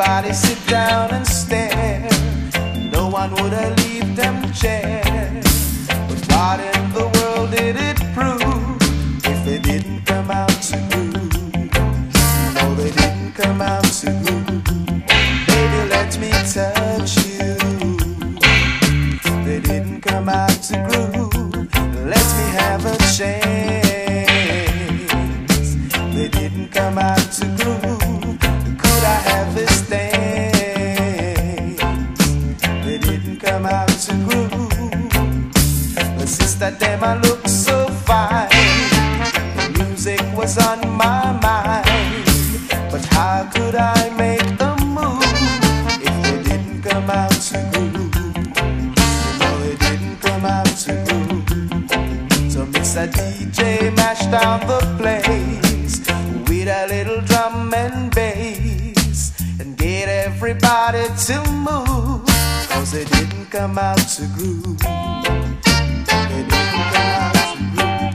Everybody sit down and stare. No one would have leave them chair. But what in the world did it prove if they didn't come out to groove? No, they didn't come out to groove. Baby, let me touch you. They didn't come out to groove. Let me have a chance. They didn't come out to groove. Could I have this dance? They didn't come out to groove. But sister, them I look so fine. The music was on my mind. But how could I make a move if they didn't come out to groove? You know they didn't come out to groove. So Mr. DJ mash down the place with a little drum and bass and get everybody to move, 'cause they didn't come out to groove. They didn't come out to groove.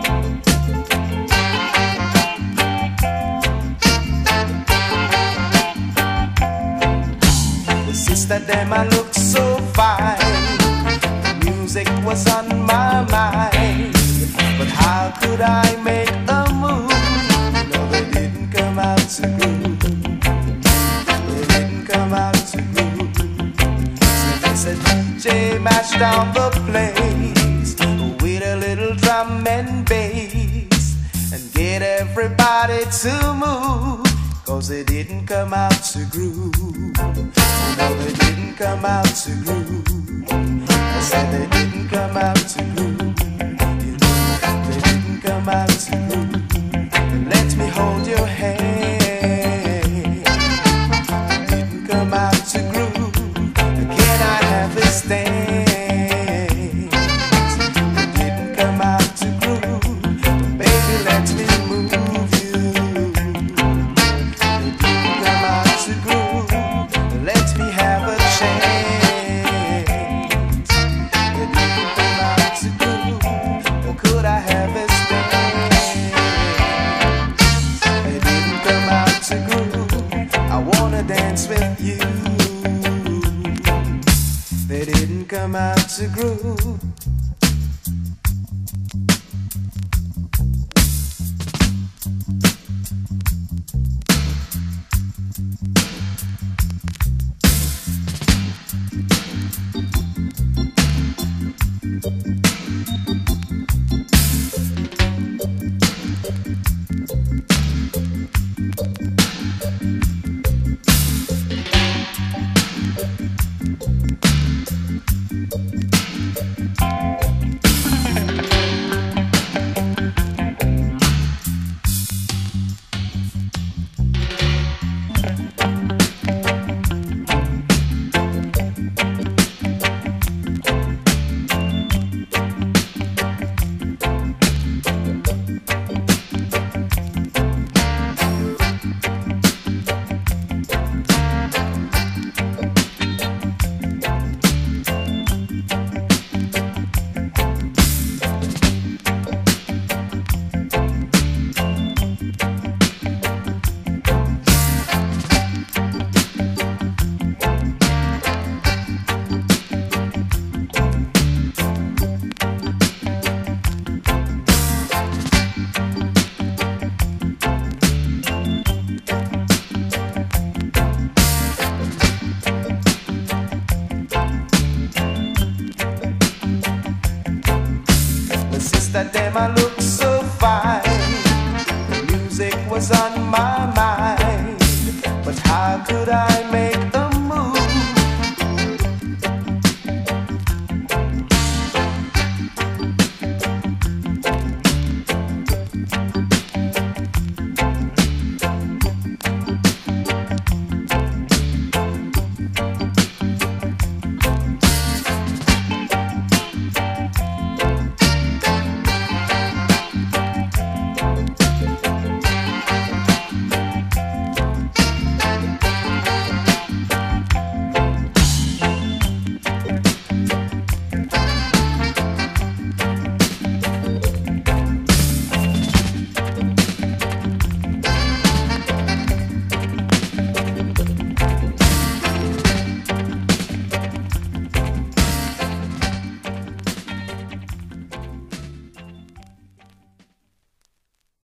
The sister them I look so fine. The music was on my mind. But how could I make a move? No, they didn't come out to groove. They didn't come out to groove. So there's a DJ mash down the place with a little drum and bass and get everybody to move, 'cause they didn't come out to groove. No, they didn't come out to groove. I said they didn't come out to groove. They didn't come out to groove. Let me hold your hand. They didn't come out to groove. Can I have this dance? They didn't come out to groove. Baby, let me move you. They didn't come out to groove. Let me have a chance. They didn't come out to groove. Or could I have this dance? They didn't come out to groove. I wanna dance with you. They didn't come out to groove. That them I look so fine. The music was on my mind. But how could I make